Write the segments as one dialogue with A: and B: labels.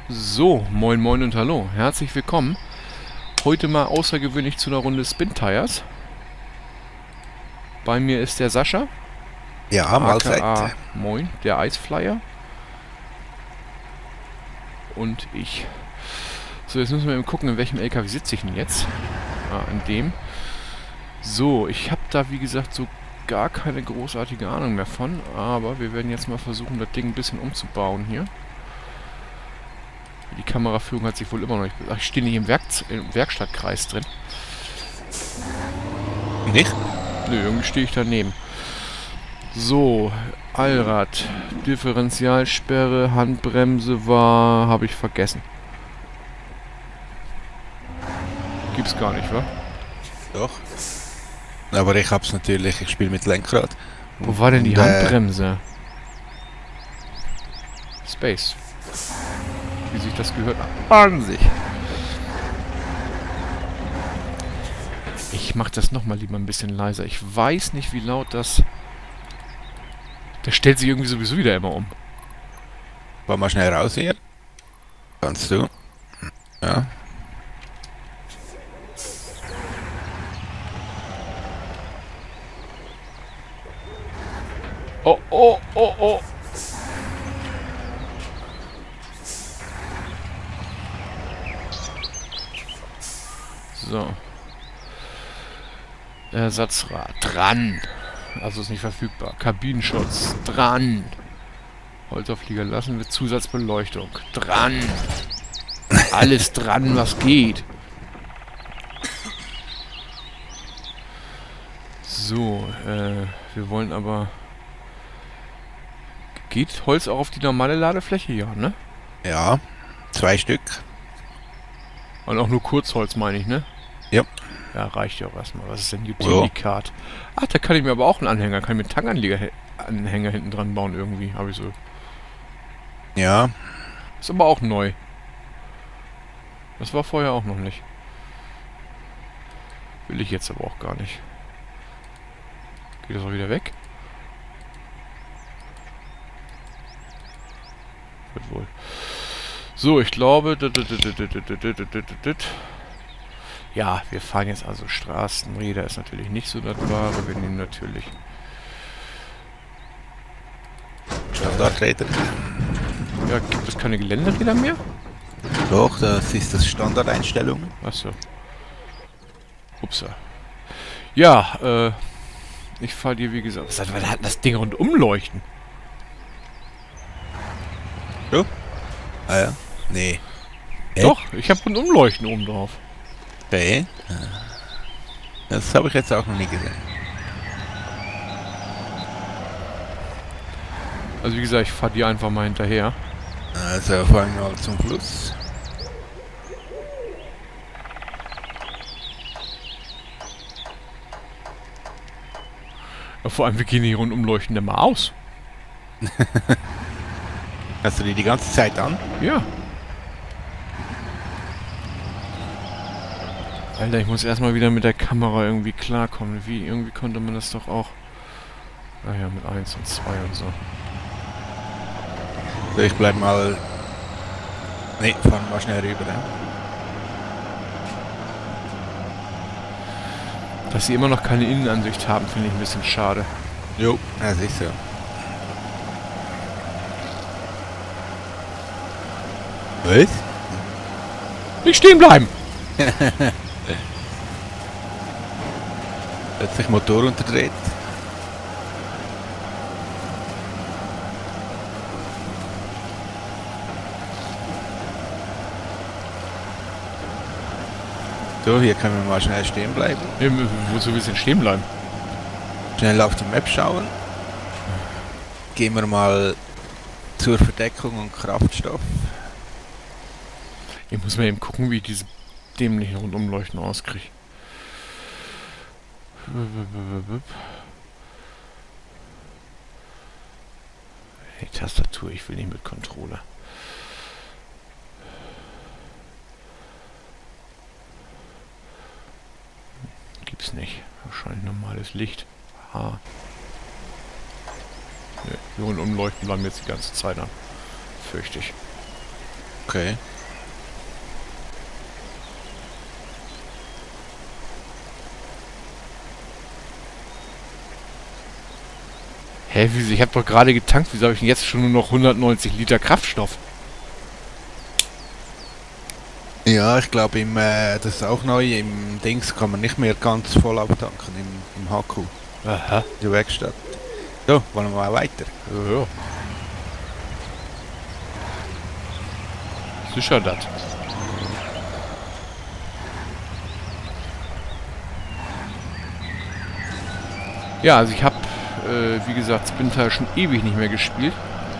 A: So, moin moin und hallo, herzlich willkommen. Heute mal außergewöhnlich zu einer Runde Spin Tires. Bei mir ist der Sascha,
B: Ja, Mahlzeit.
A: aka Moin, der Eisflyer. Und ich. So, jetzt müssen wir eben gucken, in welchem LKW sitze ich denn jetzt. In dem. So, ich habe da wie gesagt so gar keine großartige Ahnung mehr von. Aber wir werden jetzt mal versuchen, das Ding ein bisschen umzubauen hier. Die Kameraführung hat sich wohl immer noch nicht... Ach, ich stehe nicht im Werkstattkreis drin.
B: Nicht?
A: Nö, irgendwie stehe ich daneben. So, Allrad, Differentialsperre, Handbremse war... habe ich vergessen. Gibt's gar nicht, wa?
B: Doch. Aber ich hab's natürlich, ich spiele mit Lenkrad.
A: Wo war denn die
B: Und,
A: Handbremse? Space. Wie sich das gehört. An sich. Ich mach das nochmal lieber ein bisschen leiser. Ich weiß nicht, wie laut das... Der stellt sich irgendwie sowieso wieder immer um.
B: Wollen wir schnell raus hier? Kannst du? Ja.
A: Oh, oh, oh, oh. So. Ersatzrad. Dran. Also ist nicht verfügbar. Kabinenschutz. Dran. Holzauflieger lassen wir. Zusatzbeleuchtung. Dran. Alles dran, was geht. So, wir wollen aber... Geht Holz auch auf die normale Ladefläche? Ja, ne?
B: Ja. 2 Stück.
A: Und auch nur Kurzholz, meine ich, ne?
B: Ja.
A: Ja, reicht ja auch erstmal. Was ist denn
B: So.
A: Utilikat? Ach, da kann ich mir aber auch einen Anhänger, kann ich mir einen Tankanhänger hinten dran bauen irgendwie. Habe ich so.
B: Ja.
A: Ist aber auch neu. Das war vorher auch noch nicht. Will ich jetzt aber auch gar nicht. Geht das auch wieder weg? Wird wohl. So, ich glaube... Ja, wir fahren jetzt also Straßenräder. Ist natürlich nicht so das Wahre. Wir nehmen natürlich...
B: Standardräder.
A: Ja, gibt es keine Geländeräder mehr?
B: Doch, das ist das Standardeinstellung.
A: Achso. Upsa. Ja, ich fahre dir wie gesagt... Was hat das Ding rundum leuchten?
B: So? Ah ja. Nee.
A: Doch, ich habe rundum leuchten oben drauf.
B: Okay. Das habe ich jetzt auch noch nie gesehen.
A: Also wie gesagt, ich fahre dir einfach mal hinterher.
B: Also fahren wir mal zum Fluss.
A: Ja, vor allem, wir gehen hier rundum leuchten immer aus.
B: Hast du die ganze Zeit an?
A: Ja. Alter, ich muss erstmal wieder mit der Kamera irgendwie klarkommen. Irgendwie konnte man das doch auch... Ah ja, mit 1 und 2 und so.
B: So, ich bleib mal... Nee, fahren wir schnell rüber, ne?
A: Dass sie immer noch keine Innenansicht haben, finde ich ein bisschen schade.
B: Jo, das ist so. Was?
A: Nicht stehen bleiben!
B: Plötzlich Motor unterdreht. So, hier können wir mal schnell stehen bleiben.
A: Nee, wozu willst du denn stehen bleiben?
B: Schnell auf die Map schauen. Gehen wir mal zur Verdeckung und Kraftstoff.
A: Ich muss mal eben gucken, wie ich diese dämlichen Rundumleuchten auskriege. Die Tastatur, ich will nicht mit Controller. Gibt's nicht. Wahrscheinlich normales Licht. Aha. Ne, die Rundumleuchten bleiben jetzt die ganze Zeit an. Fürchte ich.
B: Okay.
A: Hä, wieso? Ich habe doch gerade getankt. Wieso habe ich denn jetzt schon nur noch 190 Liter Kraftstoff?
B: Ja, ich glaube, das ist auch neu, im Dings kann man nicht mehr ganz voll auftanken, im HQ,
A: Aha.
B: in der Werkstatt. So, wollen wir mal weiter.
A: Ja, ja. Sicher das. Ja, also ich habe, wie gesagt, Splinter schon ewig nicht mehr gespielt.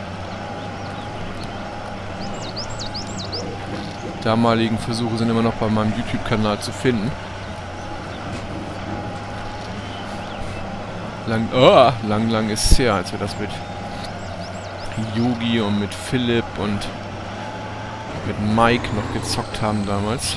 A: Damaligen Versuche sind immer noch bei meinem YouTube-Kanal zu finden. Lang ist es her, als wir das mit Yogi und mit Philipp und mit Mike noch gezockt haben damals.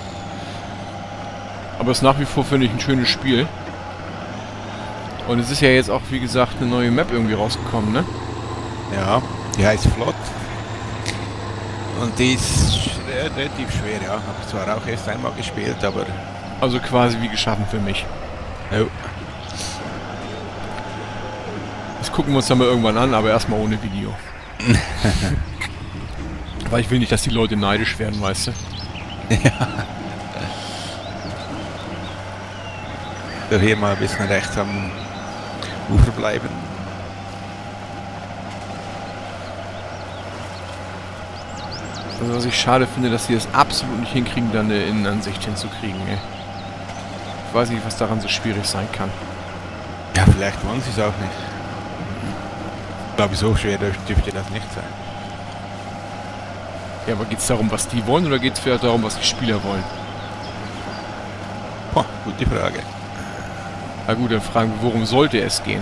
A: Aber es ist nach wie vor, finde ich, ein schönes Spiel. Und es ist ja jetzt auch, wie gesagt, eine neue Map irgendwie rausgekommen, ne?
B: Ja, die heißt Flott. Und die ist relativ schwer, ja. Habe zwar auch erst einmal gespielt, aber...
A: Also quasi wie geschaffen für mich.
B: Oh.
A: Das gucken wir uns dann mal irgendwann an, aber erstmal ohne Video. Weil ich will nicht, dass die Leute neidisch werden, weißt du?
B: Ja. So, hier mal ein bisschen rechts am Ufer bleiben.
A: Also was ich schade finde, dass sie es absolut nicht hinkriegen, da eine Innenansicht hinzukriegen, ey. Ich weiß nicht, was daran so schwierig sein kann.
B: Ja, vielleicht wollen sie es auch nicht. Ich glaube, so schwer dürfte das nicht sein.
A: Ja, aber geht es darum, was die wollen, oder geht es vielleicht darum, was die Spieler wollen?
B: Boah, gute Frage.
A: Na gut, dann fragen wir, worum sollte es gehen?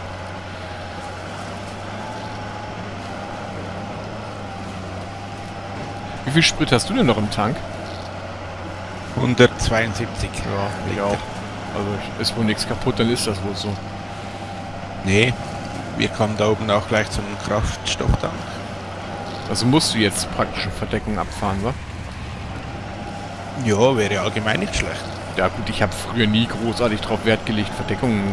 A: Wie viel Sprit hast du denn noch im Tank?
B: 172.
A: Ja, ich auch. Also ist wohl nichts kaputt, dann ist das wohl so.
B: Nee, wir kommen da oben auch gleich zum Kraftstofftank.
A: Also musst du jetzt praktische Verdeckung abfahren, wa?
B: Ja, wäre allgemein nicht schlecht.
A: Ja gut, ich habe früher nie großartig drauf Wert gelegt, Verdeckung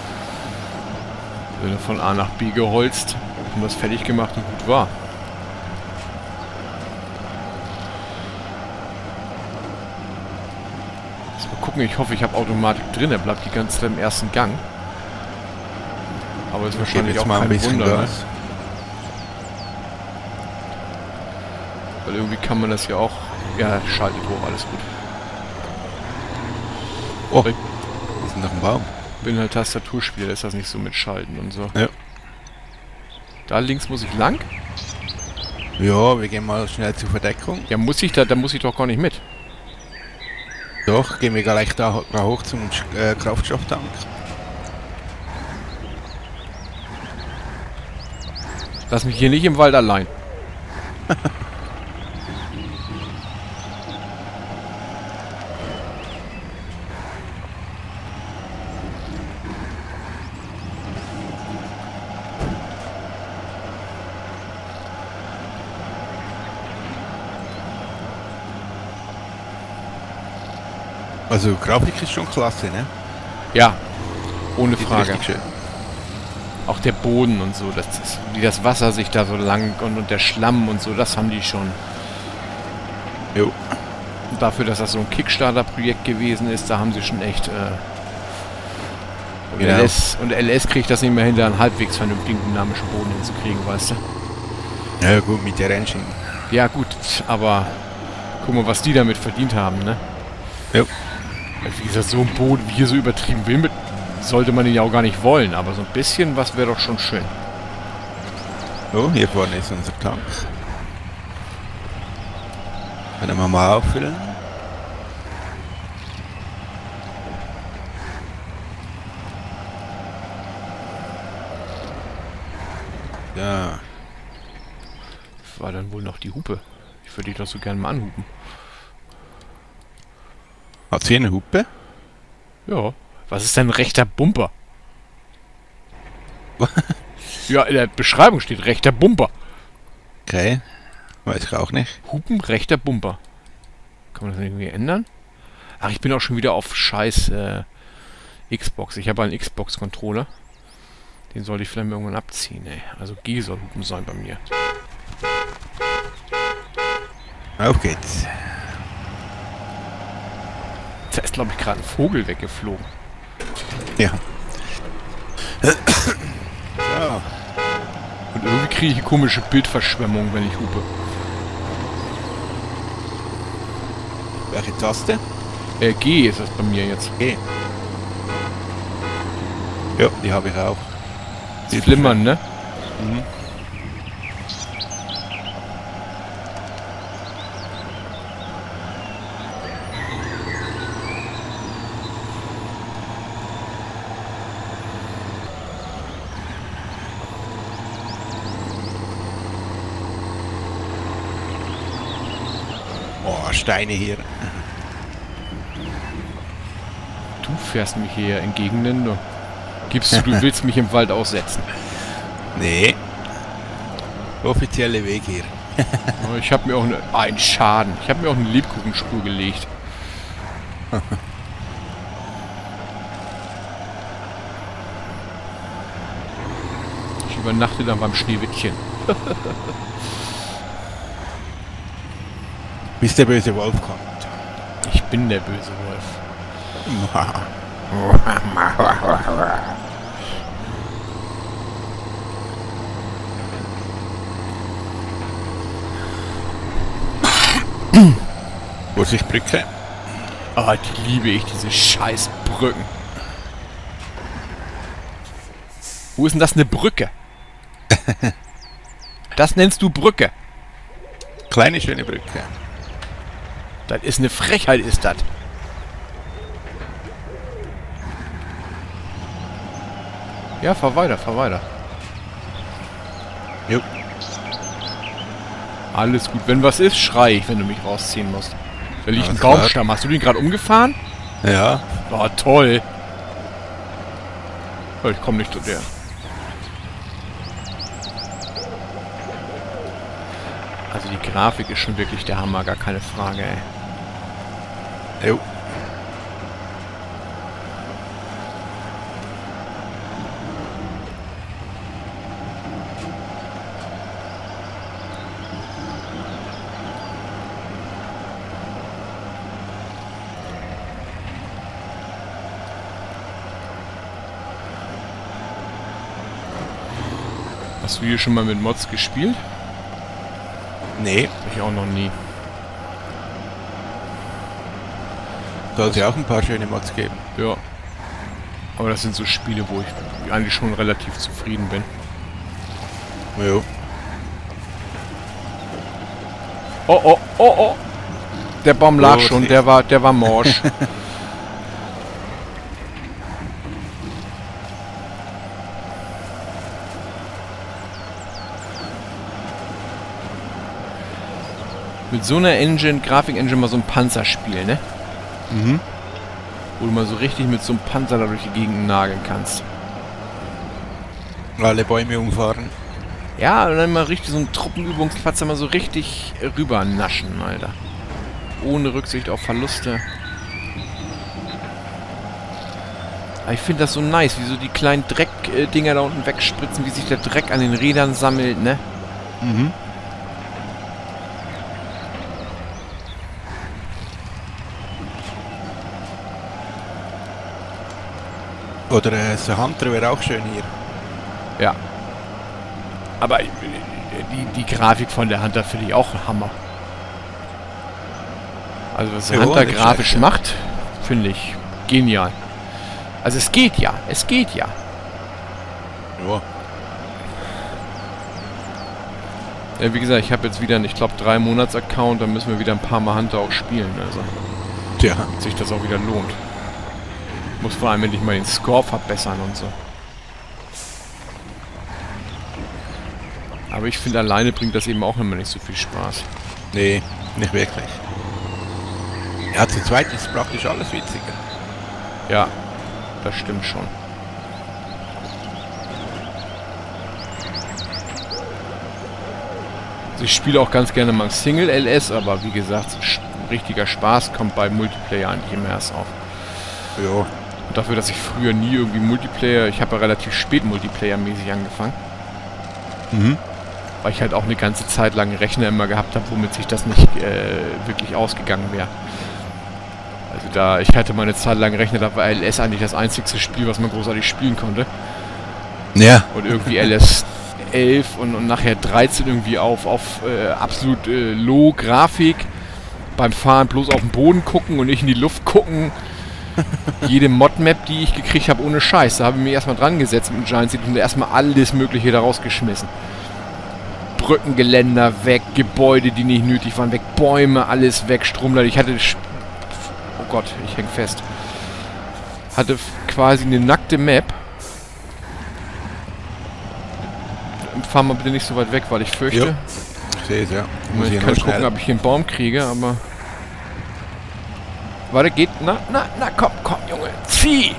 A: von A nach B geholzt und das fertig gemacht und gut war. Mal gucken, ich hoffe, ich habe Automatik drin, er bleibt die ganze Zeit im ersten Gang. Aber ist wahrscheinlich auch
B: mal ein
A: kein
B: bisschen
A: Wunder, ne?
B: Gas.
A: Weil irgendwie kann man das ja auch... Ja, schaltet hoch, alles gut.
B: Oh, wir sind noch im Baum.
A: Bin halt Tastaturspieler, da ist das nicht so mit Schalten und so.
B: Ja.
A: Da links muss ich lang?
B: Ja, wir gehen mal schnell zur Verdeckung.
A: Ja, muss ich da muss ich doch gar nicht mit.
B: Doch, gehen wir gleich da hoch zum Kraftstofftank.
A: Lass mich hier nicht im Wald allein.
B: Also Grafik ist schon klasse, ne?
A: Ja, ohne
B: Sieht
A: Frage.
B: richtig schön.
A: Auch der Boden und so, das ist, wie das Wasser sich da so lang und der Schlamm und so, das haben die schon.
B: Jo.
A: Und dafür, dass das so ein Kickstarter-Projekt gewesen ist, da haben sie schon echt...
B: Genau.
A: Und LS kriegt das nicht mehr hinter, einen halbwegs vernünftigen dynamischen Boden hinzukriegen, weißt du?
B: Ja gut, mit der Engine.
A: Ja gut, aber guck mal, was die damit verdient haben, ne?
B: Jo.
A: Wie gesagt, so ein Boden, wie hier so übertrieben will, mit, sollte man ihn ja auch gar nicht wollen, aber so ein bisschen was wäre doch schon schön.
B: So, hier vorne ist unser Tank. Können wir mal auffüllen. Ja.
A: War dann wohl noch die Hupe. Ich würde dich doch so gerne mal anhupen.
B: Hat sie eine Hupe?
A: Ja. Was ist denn ein rechter Bumper? Ja, in der Beschreibung steht rechter Bumper.
B: Okay. Weiß ich auch nicht.
A: Hupen, rechter Bumper. Kann man das irgendwie ändern? Ach, ich bin auch schon wieder auf scheiß Xbox. Ich habe einen Xbox-Controller. Den sollte ich vielleicht mal irgendwann abziehen, ey. Also G soll Hupen sein bei mir.
B: Auf geht's.
A: Da ist, glaube ich, gerade ein Vogel weggeflogen.
B: Ja. So.
A: Und irgendwie kriege ich eine komische Bildverschwemmung, wenn ich hupe.
B: Welche Taste?
A: G ist das bei mir jetzt.
B: G. Ja, die habe ich auch.
A: Sie flimmern, ne?
B: Mhm. Oh, Steine hier.
A: Du fährst mich hier entgegen, denn du gibst du willst mich im Wald aussetzen.
B: Nee. Offizielle Weg hier.
A: Ich habe mir auch ein Schaden. Ich habe mir auch eine Lebkuchenspur gelegt. Ich übernachte dann beim Schneewittchen.
B: Bis der böse Wolf kommt.
A: Ich bin der böse Wolf.
B: Vorsicht, Brücke.
A: Ah, die liebe ich, diese scheiß Brücken. Wo ist denn das eine Brücke? Das nennst du Brücke.
B: Kleine, schöne Brücke.
A: Das ist eine Frechheit, ist das. Ja, fahr weiter, fahr weiter.
B: Jo.
A: Alles gut. Wenn was ist, schrei ich, wenn du mich rausziehen musst. Da liegt
B: Ja,
A: ein
B: klar.
A: Baumstamm. Hast du den gerade umgefahren?
B: Ja.
A: Oh, toll. Oh, ich komme nicht zu der. Also die Grafik ist schon wirklich der Hammer, gar keine Frage, ey.
B: Jo.
A: Hast du hier schon mal mit Mods gespielt?
B: Nee.
A: Ich auch noch nie.
B: Soll es ja auch ein paar schöne Mods geben.
A: Ja. Aber das sind so Spiele, wo ich eigentlich schon relativ zufrieden bin.
B: Jo.
A: Oh, oh, oh, oh. Der Baum lag
B: Oh,
A: schon,
B: siehst.
A: der war morsch. Mit so einer Engine, Grafik-Engine mal so ein Panzerspiel, ne?
B: Mhm.
A: Wo du mal so richtig mit so einem Panzer da durch die Gegend nageln kannst.
B: Alle Bäume umfahren.
A: Ja, und dann mal richtig so einen Truppenübungsplatz mal so richtig rüber naschen, Alter. Ohne Rücksicht auf Verluste. Aber ich finde das so nice, wie so die kleinen Dreckdinger da unten wegspritzen, wie sich der Dreck an den Rädern sammelt, ne?
B: Mhm. Oder so Hunter wäre auch schön hier.
A: Ja. Aber die Grafik von der Hunter finde ich auch ein Hammer. Also was der
B: Ja,
A: Hunter
B: nicht
A: grafisch
B: schlecht, ja.
A: macht, finde ich genial. Also es geht ja, es geht ja.
B: Ja.
A: Ja, wie gesagt, ich habe jetzt wieder, ich glaube, 3 Monats-Account, dann müssen wir wieder ein paar Mal Hunter auch spielen, also
B: Tja.
A: damit sich das auch wieder lohnt. Muss vor allem endlich mal den Score verbessern und so. Aber ich finde, alleine bringt das eben auch immer nicht so viel Spaß.
B: Nee, nicht wirklich. Ja, zu zweit ist praktisch alles witziger.
A: Ja, das stimmt schon. Also ich spiele auch ganz gerne mal Single LS, aber wie gesagt, richtiger Spaß kommt bei Multiplayer eigentlich immer erst auf.
B: Ja.
A: Und dafür, dass ich früher nie irgendwie Multiplayer, ich habe ja relativ spät Multiplayer-mäßig angefangen.
B: Mhm.
A: Weil ich halt auch eine ganze Zeit lang einen Rechner immer gehabt habe, womit sich das nicht wirklich ausgegangen wäre. Also ich hatte meine Zeit lang einen Rechner, da war LS eigentlich das einzigste Spiel, was man großartig spielen konnte.
B: Ja.
A: Und irgendwie LS 11 und nachher 13 irgendwie auf absolut low Grafik. Beim Fahren bloß auf den Boden gucken und nicht in die Luft gucken. Jede Mod-Map, die ich gekriegt habe, ohne Scheiß. Da habe ich mich erstmal dran gesetzt mit dem Giant Seed und erstmal alles Mögliche da rausgeschmissen. Brückengeländer weg, Gebäude, die nicht nötig waren, weg, Bäume, alles weg, Stromleiter. Ich hatte... Oh Gott, ich häng fest. Hatte quasi eine nackte Map. Fahr mal bitte nicht so weit weg, weil ich fürchte...
B: Jo. Ich sehe es, ja.
A: Ich kann gucken, ob ich hier einen Baum kriege, aber... Warte, geht... Na, komm, Junge. Zieh!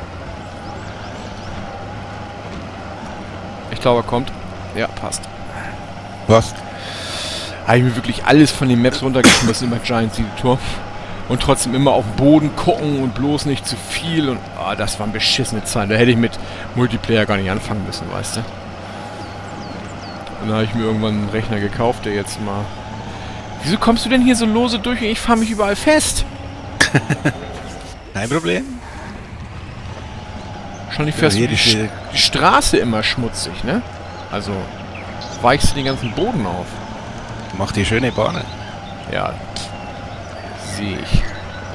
A: Ich glaube, er kommt. Ja, passt.
B: Was?
A: Habe ich mir wirklich alles von den Maps runtergeschmissen über Giant Editor. Und trotzdem immer auf den Boden gucken und bloß nicht zu viel. Und das war eine beschissene Zeit. Da hätte ich mit Multiplayer gar nicht anfangen müssen, weißt du. Und dann habe ich mir irgendwann einen Rechner gekauft, der jetzt mal... Wieso kommst du denn hier so lose durch und ich fahre mich überall fest?
B: Kein Problem.
A: Wahrscheinlich fährst du die Straße immer schmutzig, ne? Also weichst du den ganzen Boden auf.
B: Mach die schöne Bahn.
A: Ja, sehe ich.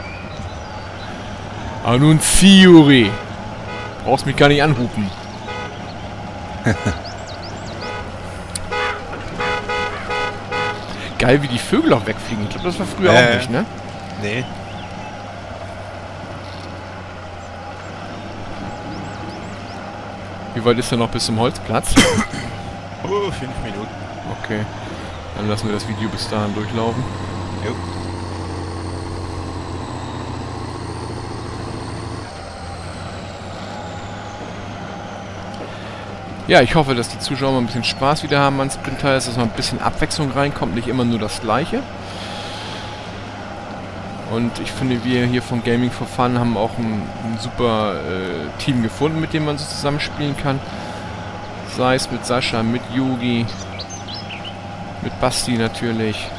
A: Aber nun zieh, Juri. Brauchst mich gar nicht anhupen. Geil, wie die Vögel auch wegfliegen. Ich glaube, das war früher auch nicht, ne?
B: Nee.
A: Wie weit ist er noch bis zum Holzplatz?
B: 5 Minuten.
A: Okay. Dann lassen wir das Video bis dahin durchlaufen.
B: Jo.
A: Ja, ich hoffe, dass die Zuschauer mal ein bisschen Spaß wieder haben an Sprinter, dass mal ein bisschen Abwechslung reinkommt, nicht immer nur das Gleiche. Und ich finde, wir hier von Gaming for Fun haben auch ein super Team gefunden, mit dem man so zusammenspielen kann. Sei es mit Sascha, mit Yugi, mit Basti natürlich.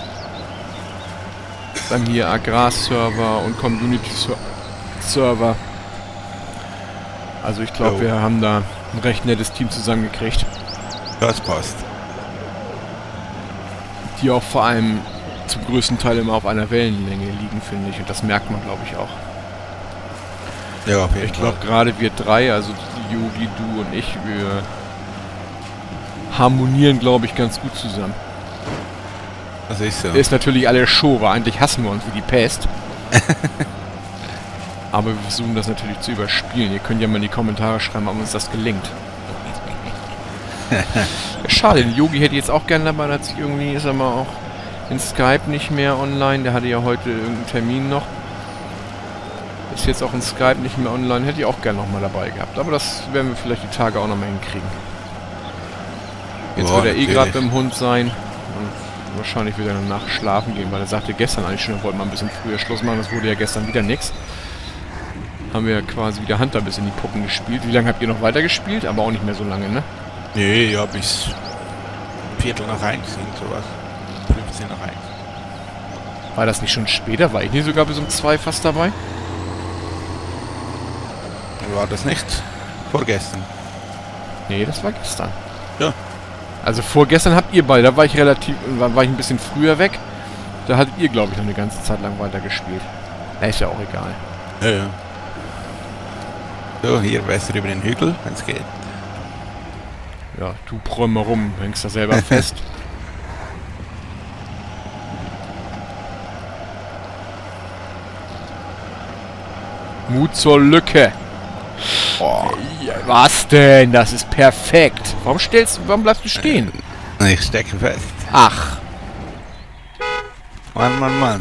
A: Dann hier Agrar-Server und Community-Server. Also ich glaube, wir haben da ein recht nettes Team zusammengekriegt.
B: Das passt.
A: Die auch vor allem zum größten Teil immer auf einer Wellenlänge liegen, finde ich. Und das merkt man, glaube ich, auch.
B: Ja, auf jeden Fall.
A: Ich glaube, gerade wir drei, also Yugi, du und ich, wir harmonieren, glaube ich, ganz gut zusammen.
B: Das ist so.
A: Ist natürlich alles Show, weil eigentlich hassen wir uns wie die Pest. Aber wir versuchen das natürlich zu überspielen. Ihr könnt ja mal in die Kommentare schreiben, ob uns das gelingt. Schade, den Yogi hätte ich jetzt auch gerne dabei, da hat sich irgendwie, ist er mal auch in Skype nicht mehr online. Der hatte ja heute irgendeinen Termin noch. Ist jetzt auch in Skype nicht mehr online. Hätte ich auch gerne nochmal dabei gehabt. Aber das werden wir vielleicht die Tage auch nochmal hinkriegen. Jetzt wird er eh gerade beim Hund sein. Und wahrscheinlich wird er danach schlafen gehen, weil er sagte gestern eigentlich schon, er wollte mal ein bisschen früher Schluss machen. Das wurde ja gestern wieder nichts. Haben wir quasi wieder Hunter bis in die Puppen gespielt. Wie lange habt ihr noch weiter gespielt? Aber auch nicht mehr so lange, ne?
B: Nee, ja, bis Viertel nach 1 sind sowas. 15 nach 1.
A: War das nicht schon später? War ich nicht sogar bis um 2 fast dabei?
B: War das nicht vorgestern?
A: Nee, das war gestern.
B: Ja.
A: Also vorgestern habt ihr beide, da war ich ein bisschen früher weg. Da hattet ihr, glaube ich, noch eine ganze Zeit lang weiter gespielt. Ist ja auch egal.
B: Ja, ja. So, hier besser über den Hügel, wenn es geht.
A: Ja, du pröll mal rum, hängst da selber fest. Mut zur Lücke. Oh, ja, was denn? Das ist perfekt. Warum bleibst du stehen?
B: Ich stecke fest.
A: Ach.
B: Mann.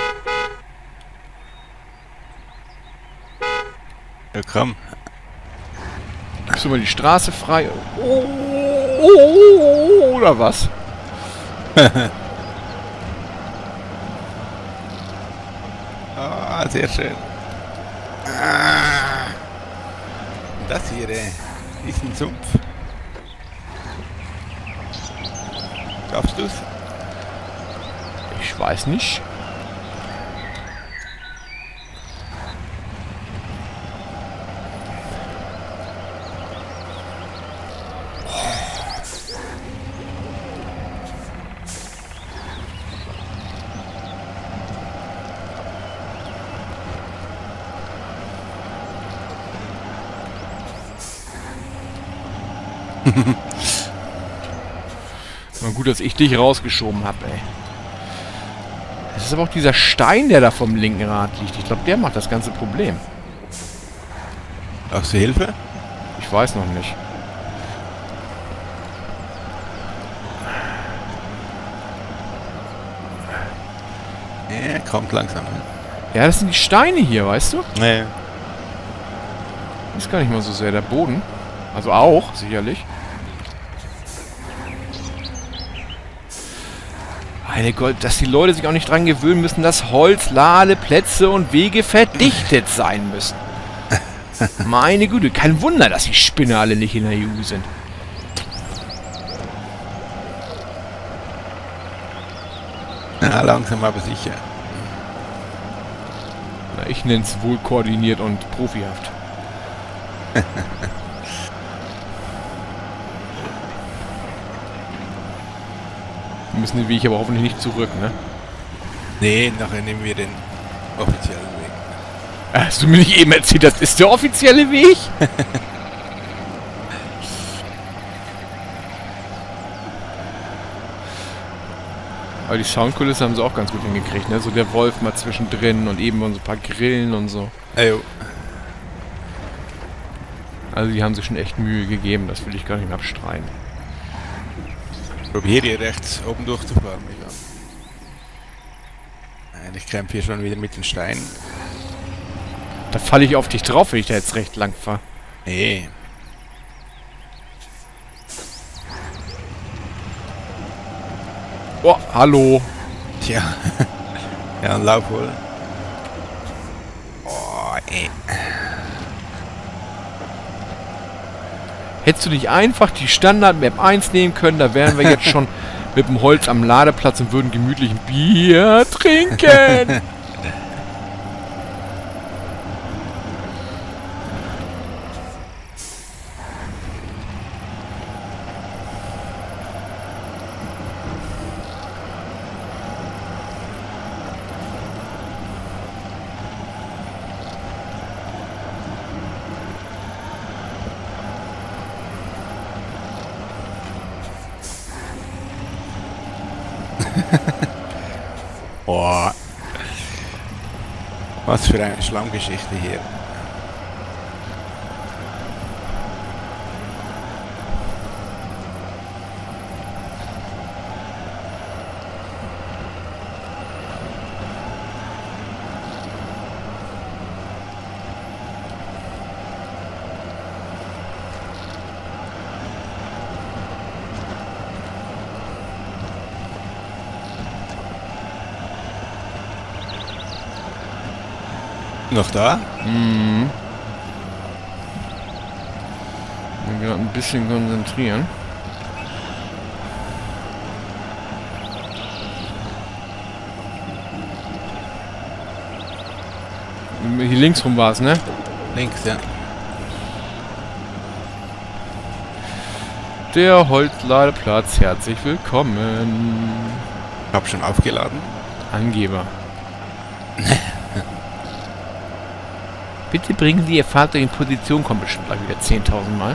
B: Ja, komm.
A: Gibst du mal die Straße frei? Oder was?
B: Ah, sehr schön. Ah. Das hier ist ein Sumpf. Schaffst du's?
A: Ich weiß nicht. Mal gut, dass ich dich rausgeschoben habe, ey. Das ist aber auch dieser Stein, der da vom linken Rad liegt. Ich glaube, der macht das ganze Problem.
B: Brauchst du Hilfe?
A: Ich weiß noch nicht.
B: Ja, kommt langsam. Ne?
A: Ja, das sind die Steine hier, weißt du?
B: Nee.
A: Ist gar nicht mal so sehr der Boden. Also auch, sicherlich. Meine Gott, dass die Leute sich auch nicht dran gewöhnen müssen, dass Holz, Ladeplätze und Wege verdichtet sein müssen. Meine Güte, kein Wunder, dass die Spinner alle nicht in der EU sind.
B: Ja, langsam aber sicher.
A: Na, ich nenne es wohl koordiniert und profihaft. Wir müssen den Weg aber hoffentlich nicht zurück, ne?
B: Nee, nachher nehmen wir den offiziellen Weg.
A: Hast du mir nicht eben erzählt, das ist der offizielle Weg? Aber die Soundkulisse haben sie auch ganz gut hingekriegt, ne? So der Wolf mal zwischendrin und eben so ein paar Grillen und so.
B: Ajo.
A: Also die haben sich schon echt Mühe gegeben, das will ich gar nicht mehr abstreiten.
B: Probier hier rechts oben durchzufahren, Michael. Ich kämpfe hier schon wieder mit den Steinen.
A: Da falle ich auf dich drauf, wenn ich da jetzt recht lang fahre.
B: Nee.
A: Oh, hallo.
B: Tja. Ja, ein Lauf wohl. Oh, ey.
A: Hättest du nicht einfach die Standard-Map 1 nehmen können, da wären wir jetzt schon mit dem Holz am Ladeplatz und würden gemütlich ein Bier trinken.
B: Boah. Was für eine Schlammgeschichte hier. Noch da?
A: Mhm. Ich will gerade ein bisschen konzentrieren. Hier links rum war es, ne?
B: Links, ja.
A: Der Holzladeplatz, herzlich willkommen.
B: Ich hab schon aufgeladen.
A: Angeber. Bitte bringen Sie Ihr Fahrzeug in Position, kommt bestimmt gleich wieder 10.000 Mal.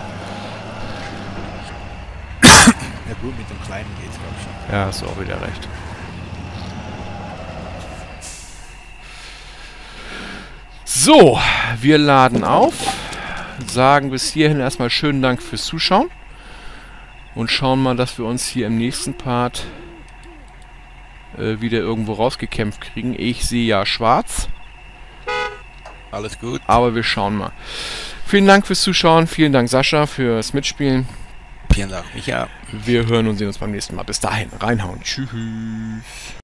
B: Ja gut, mit dem Kleinen geht's, glaub ich schon.
A: Ja, hast du auch wieder recht. So, wir laden auf. Sagen bis hierhin erstmal schönen Dank fürs Zuschauen. Und schauen mal, dass wir uns hier im nächsten Part wieder irgendwo rausgekämpft kriegen. Ich sehe ja schwarz.
B: Alles gut.
A: Aber wir schauen mal. Vielen Dank fürs Zuschauen. Vielen Dank, Sascha, fürs Mitspielen.
B: Vielen Dank, Micha.
A: Wir hören und sehen uns beim nächsten Mal. Bis dahin, reinhauen. Tschüss.